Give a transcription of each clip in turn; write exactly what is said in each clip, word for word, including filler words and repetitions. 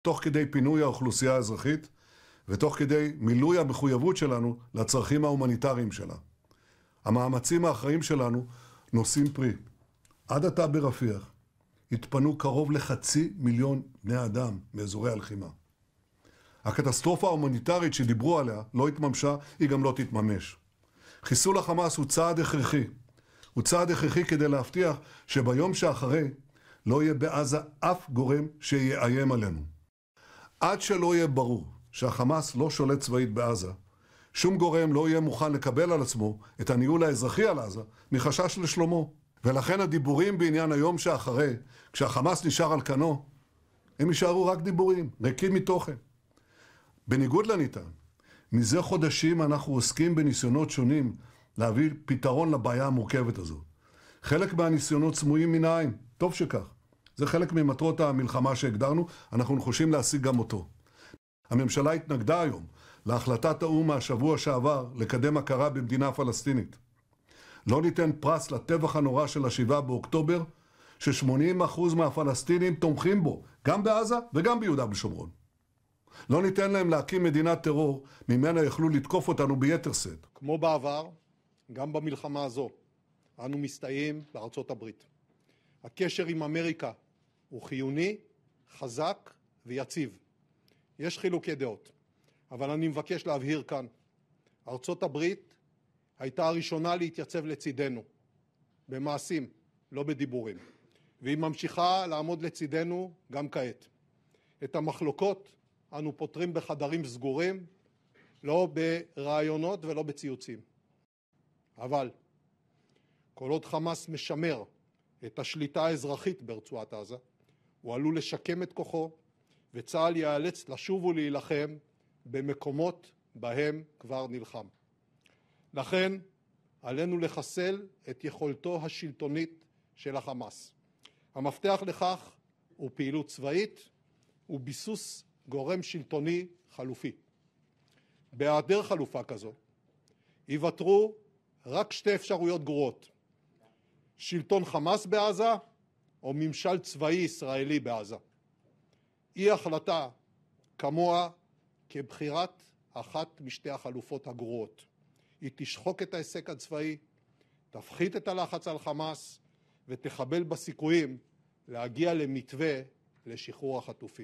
תוך כדי פינוי האוכלוסייה האזרחית ותוך כדי מילוי המחויבות שלנו לצרכים ההומניטריים שלה. המאמצים האחראים שלנו נושאים פרי. עד עתה ברפיח התפנו קרוב לחצי מיליון בני אדם מאזורי הלחימה. הקטסטרופה ההומניטרית שדיברו עליה לא התממשה, היא גם לא תתממש. חיסול החמאס הוא צעד הכרחי. הוא צעד הכרחי כדי להבטיח שביום שאחרי לא יהיה בעזה אף גורם שיאיים עלינו. עד שלא יהיה ברור שהחמאס לא שולט צבאית בעזה, שום גורם לא יהיה מוכן לקבל על עצמו את הניהול האזרחי על עזה מחשש לשלומו. ולכן הדיבורים בעניין היום שאחרי, כשהחמאס נשאר על כנו, הם יישארו רק דיבורים, ריקים מתוכן. בניגוד לניתן, מזה חודשים אנחנו עוסקים בניסיונות שונים להביא פתרון לבעיה המורכבת הזו. חלק מהניסיונות סמויים מן העין, טוב שכך. זה חלק ממטרות המלחמה שהגדרנו, אנחנו נחושים להשיג גם אותו. הממשלה התנגדה היום להחלטת האו"ם מהשבוע שעבר לקדם הכרה במדינה פלסטינית. לא ניתן פרס לטבח הנורא של השבעה באוקטובר, ש-שמונים אחוז מהפלסטינים תומכים בו, גם בעזה וגם ביהודה ושומרון. לא ניתן להם להקים מדינת טרור, ממנה יכלו לתקוף אותנו ביתר שאת. כמו בעבר, גם במלחמה הזו, אנו מסתייעים בארצות הברית. הקשר עם אמריקה הוא חיוני, חזק ויציב. יש חילוקי דעות, אבל אני מבקש להבהיר כאן, ארצות הברית הייתה הראשונה להתייצב לצידנו, במעשים, לא בדיבורים, והיא ממשיכה לעמוד לצידנו גם כעת. את המחלוקות אנו פותרים בחדרים סגורים, לא ברעיונות ולא בציוצים. אבל כל עוד חמאס משמר את השליטה האזרחית ברצועת עזה, הוא עלול לשקם את כוחו, וצה"ל ייאלץ לשוב ולהילחם במקומות בהם כבר נלחם. לכן עלינו לחסל את יכולתו השלטונית של החמאס. המפתח לכך הוא פעילות צבאית וביסוס גורם שלטוני חלופי. בהיעדר חלופה כזו, ייוותרו רק שתי אפשרויות גרועות. שלטון חמאס בעזה או ממשל צבאי ישראלי בעזה. אי החלטה כמוה כבחירת אחת משתי החלופות הגרועות. היא תשחוק את ההישג הצבאי, תפחית את הלחץ על חמאס ותחבל בסיכויים להגיע למתווה לשחרור החטופים.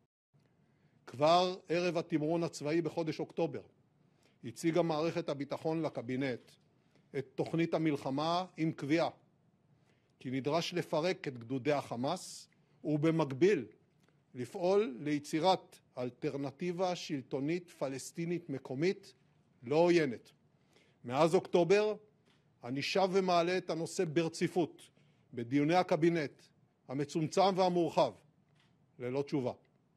כבר ערב התמרון הצבאי בחודש אוקטובר הציגה מערכת הביטחון לקבינט את תוכנית המלחמה עם קביעה כי נדרש לפרק את גדודי החמאס ובמקביל לפעול ליצירת אלטרנטיבה שלטונית פלסטינית מקומית לא עוינת. מאז אוקטובר אני שב ומעלה את הנושא ברציפות בדיוני הקבינט המצומצם והמורחב ללא תשובה.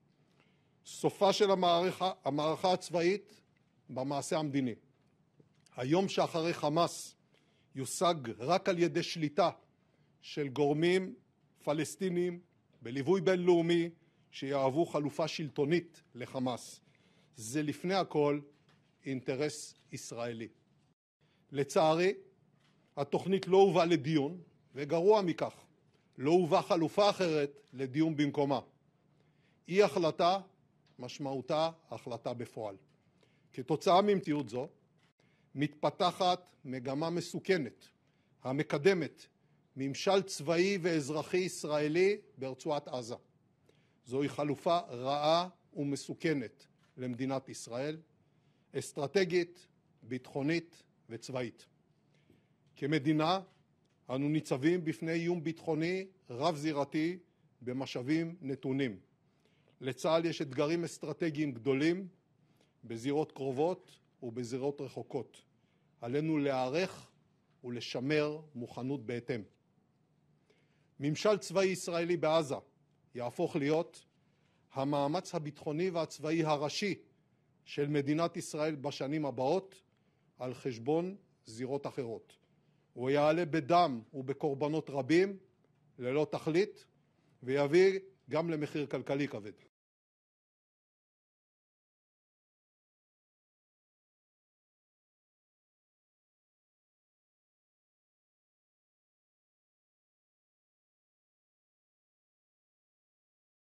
סופה של המערכה, המערכה הצבאית במעשה המדיני. היום שאחרי חמאס יושג רק על ידי שליטה של גורמים פלסטינים בליווי בינלאומי שיהוו חלופה שלטונית לחמאס. זה לפני הכל אינטרס ישראלי. לצערי, התוכנית לא הובאה לדיון, וגרוע מכך, לא הובאה חלופה אחרת לדיון במקומה. אי החלטה משמעותה החלטה בפועל. כתוצאה ממציאות זו, מתפתחת מגמה מסוכנת, המקדמת ממשל צבאי ואזרחי ישראלי ברצועת עזה. זוהי חלופה רעה ומסוכנת למדינת ישראל, אסטרטגית, ביטחונית וצבאית. כמדינה, אנו ניצבים בפני איום ביטחוני רב-זירתי במשאבים נתונים. לצה"ל יש אתגרים אסטרטגיים גדולים בזירות קרובות ובזירות רחוקות. עלינו להיערך ולשמר מוכנות בהתאם. ממשל צבאי ישראלי בעזה יהפוך להיות המאמץ הביטחוני והצבאי הראשי של מדינת ישראל בשנים הבאות על חשבון זירות אחרות. הוא יעלה בדם ובקורבנות רבים ללא תכלית ויביא גם למחיר כלכלי כבד.